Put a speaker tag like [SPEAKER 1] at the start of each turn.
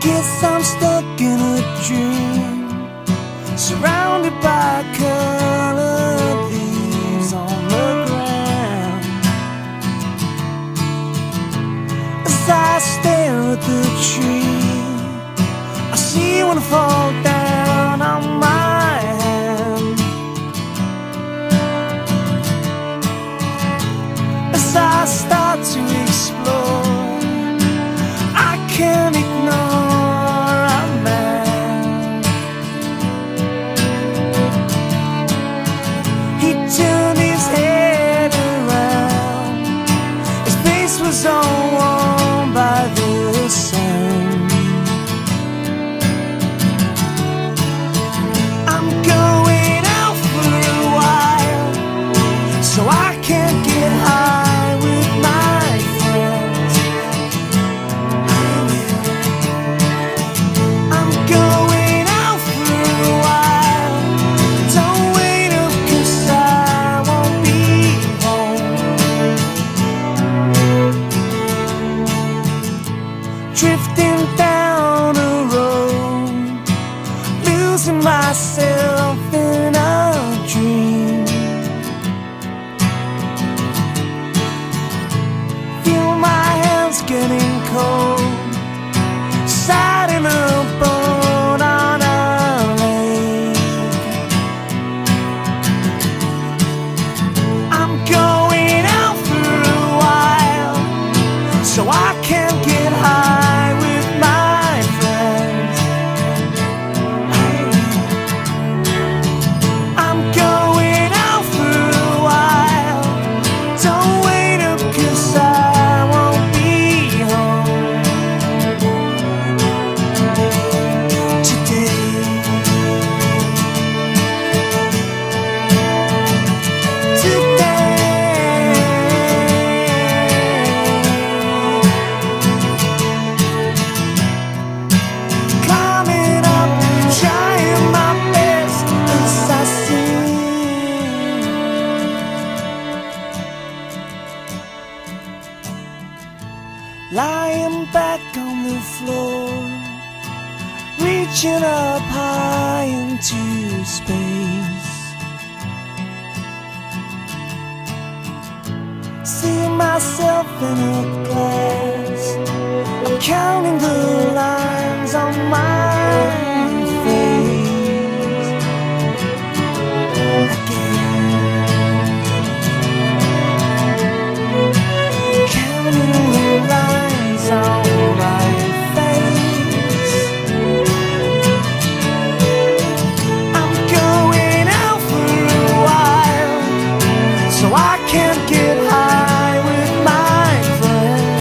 [SPEAKER 1] guess I'm stuck in a dream, surrounded by colored leaves on the ground. As I stare at the tree, I see one fall down on my hand. As I start to explore, I can't ignore a man. He turned his head around, his face was all warm by the sun. I'm going out for a while, so I can't get high with my friends. I'm going out for a while, don't wait up 'cause I won't be home. Drifting down a road, losing myself in a dream. Feel my hands getting cold, sat in a boat on a lake. I'm going out for a while, so I can't get high with my friends. I'm going out for a while, don't wait up 'cause I won't be home today. Climbing up, trying my best as I sing. Lying back on the floor, reaching up high into space. Seeing myself in a glass, I'm counting the lines on my